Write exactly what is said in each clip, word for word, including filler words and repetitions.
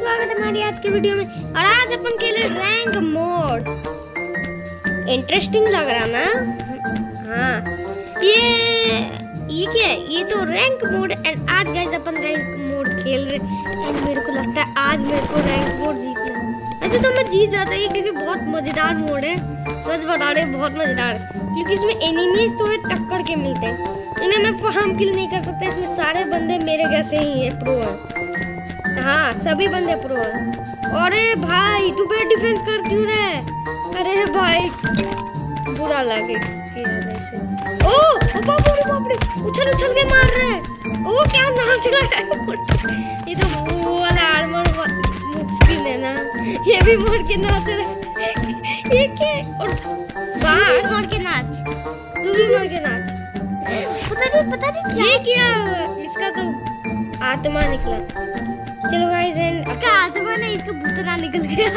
स्वागत है हमारी आज की वीडियो में। और आज अपन खेले रैंक मोड। इंटरेस्टिंग लग रहा ना? हाँ, ये ये क्या है? ये तो रैंक मोड। एंड आज गाइस अपन रैंक मोड खेल रहे। एंड मेरे को लगता है आज मेरे को रैंक मोड जीतना है। ऐसे तो मैं जीत जाता है क्योंकि बहुत मजेदार मोड है। सच बता रहे बहुत मजेदार है क्योंकि इसमें एनिमीज थोड़े टक्कर के मिलते हैं। इन्हें मैं फार्म किल नहीं कर सकता। इसमें सारे बंदे मेरे जैसे ही है, प्रो है। हाँ, सभी बंदे प्रो हैं। अरे भाई तू बेट डिफेंस कर क्यों रहे? अरे भाई बुरा लगे ओ, ओ बाप रे बाप रे, उछल उछल के मार रहे हैं। ओ क्या नाच रहा है। ये तो वो वाला आर्मर मुश्किल है ना। ये भी मोड़ के नाच रहा है। ये क्या? और बाहर मोड़ के नाच, तू भी मोड़ के नाच। पता नहीं पता नहीं क्या ये क्या इसका तो आत्मा निकला। चलो गाइस, एंड इसका आत्मा नहीं, इसका भूतना निकल गया।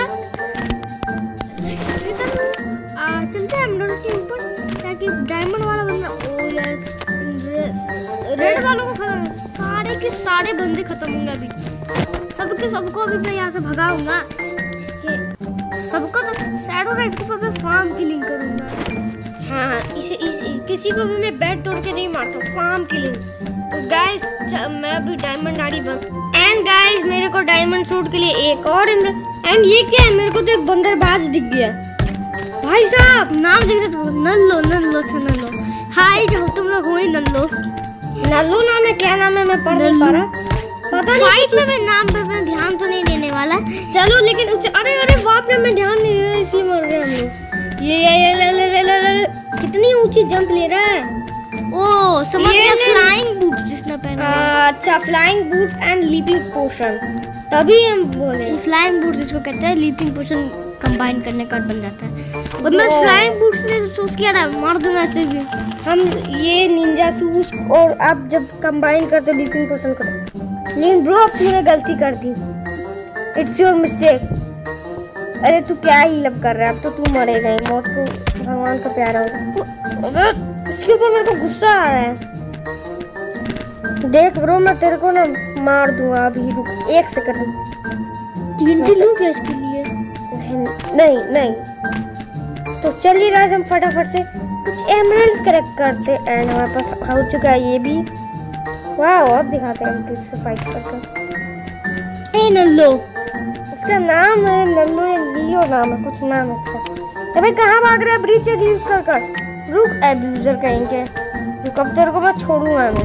आ, चलते हैं हम लोग के ऊपर ताकि डायमंड वाला बंदा ओ यस रेड वालों को खत्म, सारे के सारे बंदे खत्म होंगे अभी। सबके सबको अभी मैं यहाँ से भगाऊंगा। सबको तो शैडो रेड को मैं फार्म किलिंग करूंगा। हाँ, इसे इस, इस किसी को भी मैं बैट तोड़ के नहीं मारता, फार्म किलिंग। तो गाइस मैं अभी डायमंड आड़ी बन। एंड गाइस मेरे को डायमंड सूट के लिए एक और एंड ये क्या है? मेरे को तो एक बंदरबाज दिख गया। भाई साहब नाम देख रहे तो नल्लो नल्लो अच्छा नल्लो। हाय जो तुम लोग हो ही नल्लो। नल्लो नाम है? क्या नाम है? मैं पढ़ नहीं पा रहा। पता नहीं। फाइट में मैं नाम पे अपना ध्यान तो नहीं देने वाला। चलो लेकिन उसे अरे अरे बाप रे, मैं ध्यान नहीं दे रहा, इसी मर गए हम लोग। ये ये ये ले ले ले ले ले कितनी ऊंची जंप ले रहा है। ओ समझ गया, फ्लाइंग बूट्स जिसने पहना है। अच्छा, flying boots and leaping potion. तभी हम बोले फ्लाइंग बूट्स इसको कहते हैं। लीपिंग पोशन कंबाइन करने का बन जाता है। और मैं फ्लाइंग बूट्स ने सोच किया ना, मार दूंगा ऐसे भी। हम ये निंजा शूज और आप जब कंबाइन करते लीपिंग पोशन करते। लेकिन ब्रो तूने गलती कर दी, इट्स योर मिस्टेक। अरे तू क्या ही लब कर रहा है? अब तो तू मरेगा ही। मौत को भगवान का प्यारा होगा। इसके ऊपर मेरे को गुस्सा आ रहा है। देख ब्रो, मैं तेरे को ना मार दूंगा अभी। रुक एक सेकंड। टीएनटी लो क्या इसके लिए? नहीं नहीं। तो चलिए गाइस, हम फटाफट से कुछ एमरल्ड्स कलेक्ट करते एंड हमारे पास हो चुका है ये भी। वाह, अब दिखाते हैं हम किससे फाइट करके। ए नल्लो, इसका नाम है नल्लो या लियो नाम है, कुछ नाम है इसका। अबे कहाँ भाग रहा है? ब्रीच एक यूज कर कर। रुक एब्यूजर कहेंगे। रुक, अब तेरे को मैं छोड़ूंगा नहीं।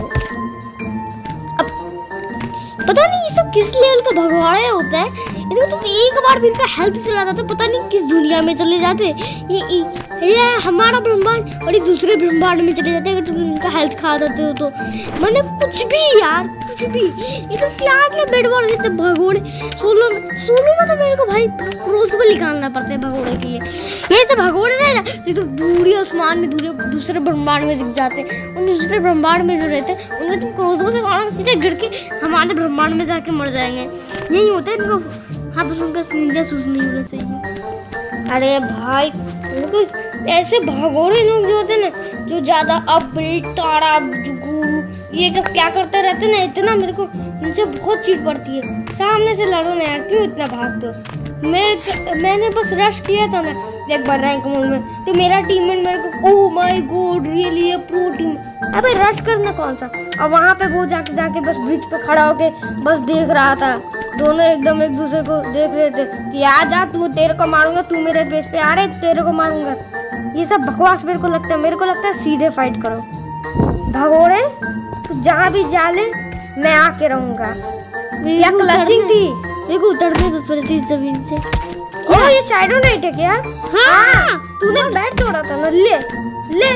अब पता नहीं ये सब किस लेवल का भगवाड़ा होता है। इनको तुम एक बार भी इनका हेल्थ चला जाता है, पता नहीं किस दुनिया में चले जाते। ये, ये, ये हमारा ब्रह्मांड और एक दूसरे ब्रह्मांड में चले जाते हैं अगर तुम इनका हेल्थ खा देते हो तो। मैंने कुछ भी यार, कुछ भी। ये तो क्या क्या बेड बॉल देते भगोड़े। सोलो में सोलो में तो मेरे को भाई क्रॉसबो निकालना पड़ता है भगोड़े के लिए। ये सब भगोड़े नहीं तो दूरी आसमान में दूरी दूसरे ब्रह्मांड में दिख जाते हैं। उन दूसरे ब्रह्मांड में जो रहते हैं उनमें तुम क्रॉसबो से मारना, सीधे गिर के हमारे ब्रह्मांड में जाके मर जाएंगे। यही होता है इनको। हाँ, बस उनका निंजा सूज नहीं होना चाहिए। अरे भाई ऐसे भगोड़े लोग जो होते हैं ना, जो ज्यादा अपबिल्ड तारा गुरु ये सब क्या करते रहते हैं ना, इतना मेरे को इनसे बहुत चिढ़ पड़ती है। सामने से लड़ो ना यार, क्यों इतना भागते हो? मैं मैंने बस रश किया था ना एक बार रैंक मोड में, तो मेरा टीममेट मेरे को oh my god really a pro team. अबे रश करना कौन सा? अब वहाँ पे वो जाके जाके बस ब्रिज पे खड़ा होके बस देख रहा था। दोनों एकदम एक दूसरे को देख रहे थे कि आ जा, तू तेरे को मारूंगा, तू मेरे बेस पे आ रहे तेरे को मारूंगा। ये सब बकवास मेरे को लगता है। मेरे को लगता है सीधे फाइट करो भगोड़े। तू जहाँ भी जा ले, मैं आके रहूंगा। क्या क्लचिंग थी? मेरे को उतरने दो फिर इस जमीन से। क्या ये शैडो नाइट है क्या? हाँ, तूने बैट तोड़ा था ना। ले ले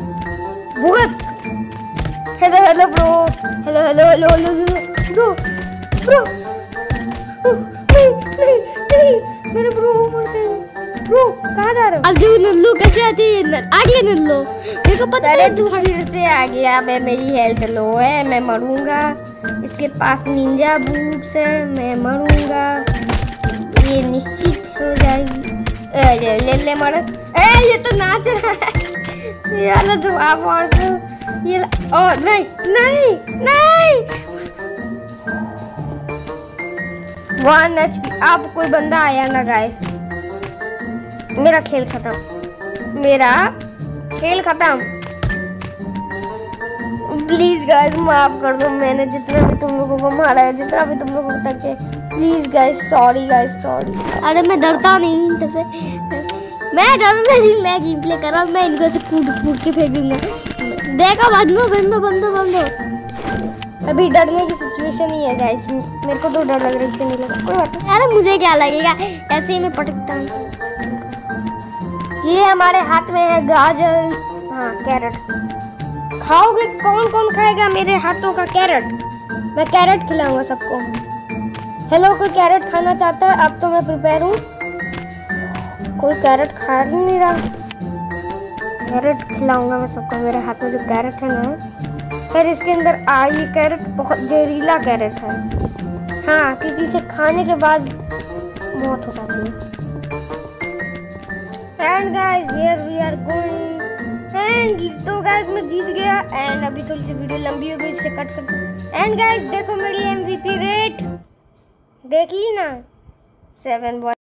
भुगत। Hello hello bro, hello hello hello hello bro bro. नहीं नहीं नहीं, मेरे ब्रो ऊपर से। ब्रो कहाँ जा रहे हो? आगे नल्लो कैसे आती है? आगे नल्लो, मेरे को पता है तू फिर से आ गया। मैं मेरी हेल्थ लो है, मैं मरूंगा। इसके पास निंजा बूट्स है, मैं मरूंगा। ये निश्चित हो जाएगी। ए, ले ले ले मर। ए ये तो नाच रहा है। ये वाला तो आप और ये ओ नहीं नहीं नहीं वन एच पी। अब कोई बंदा आया ना गाइस, मेरा खेल खत्म, मेरा खेल खत्म। प्लीज गाइस माफ कर दो, मैंने जितना भी तुम लोगों को मारा है, जितना भी तुम लोगों को तक है, please guys sorry guys sorry. अरे मैं डरता नहीं इन सबसे, मैं डरूंगा नहीं, मैं गेम प्ले कर रहा हूँ, मैं इनको से कूद कूद के फेंकूंगा। देखो बंदो बंदो बंदो बंदो, अभी डरने की सिचुएशन ही है गाइस, मेरे को तो डर लग रहा है, नहीं लगा कोई बात नहीं। अरे मुझे क्या लगेगा, ऐसे ही मैं पटकता हूँ। ये हमारे हाथ में है गाजर, हाँ कैरेट। खाओगे? कौन कौन खाएगा मेरे हाथों का कैरेट? मैं कैरेट खिलाऊंगा सबको। हेलो, कोई कैरेट खाना चाहता है? अब तो मैं प्रिपेयर हूँ। कोई कैरेट खा ही नहीं रहा। कैरेट खिलाऊंगा मैं सबको, मेरे हाथ में जो कैरेट है ना। फिर इसके अंदर आ, ये कैरेट बहुत जहरीला कैरेट है, हाँ, क्योंकि इसे खाने के बाद मौत हो जाती है। And guys here we are going, and तो गाइस मैं जीत गया। एंड अभी थोड़ी सी वीडियो लंबी हो गई, इससे कट कर। एंड गाइस देखो मेरी एमवीपी रेट, देखिए ना, सेवन बॉय।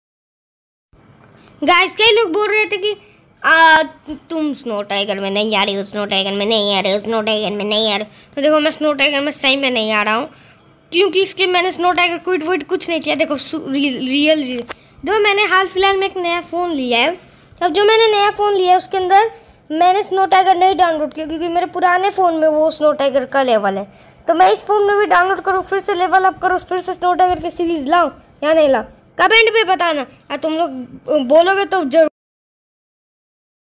गाइस कई लोग बोल रहे थे कि आ, तुम स्नो टाइगर में नहीं आ रही हो, स्नो टाइगर में नहीं आ रहे हो, स्नो टाइगर में नहीं आ रहे हो। तो देखो मैं स्नो टाइगर में सही में नहीं आ रहा हूँ, क्योंकि इसके मैंने स्नो टाइगर क्विट वुइट कुछ नहीं किया। देखो रियल रियल जो मैंने हाल फिलहाल में एक नया फ़ोन लिया है, अब जो मैंने नया फ़ोन लिया है उसके अंदर मैंने स्नो टाइगर नहीं डाउनलोड किया, क्योंकि मेरे पुराने फ़ोन में वो स्नो टाइगर का लेवल है। तो मैं इस फ़ोन में भी डाउनलोड करूँ, फिर से लेवल अप करूँ, फिर से स्नो टाइगर की सीरीज़ लाऊँ या नहीं लाऊँ, कमेंट पे बताना। तुम लोग बोलोगे तो जरूर।